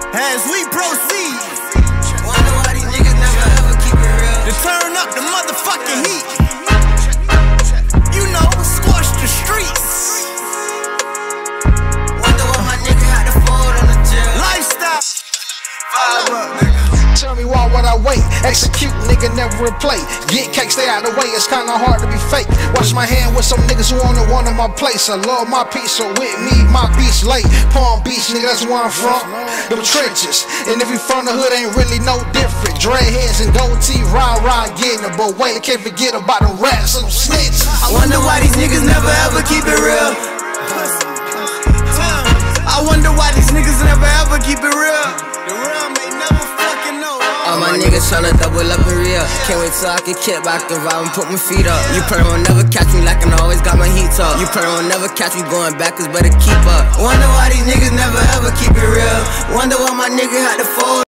As we proceed, Wonder why these niggas never ever keep it real. to turn up the motherfucking heat. You know, squash the streets. Wonder why my nigga had to fold on the jail. Lifestyle. Vibe up, nigga. Tell me why would I wait? Execute, nigga, never replay. Get cake, stay out of the way, it's kinda hard to be fake. Wash my hand with some niggas who only wanted my place. I love my piece, so with me, my beach late. Palm Beach, nigga, that's where I'm from. Them trenches. And if you from the hood, ain't really no different. Dreadheads and goatee, rah, getting it. But wait, I can't forget about them rats and them snitches. I wonder why these niggas never ever keep it real. I wonder why these niggas never ever keep it real. The real may never fucking know. All my niggas tryna double up in real. Can't wait till I can kick back and vibe and put my feet up. You probably won't never catch me like I always got my heat up. You probably won't never catch me going backwards, better keep up. Wonder why these niggas never ever keep it real. Wonder why my nigga had to fold.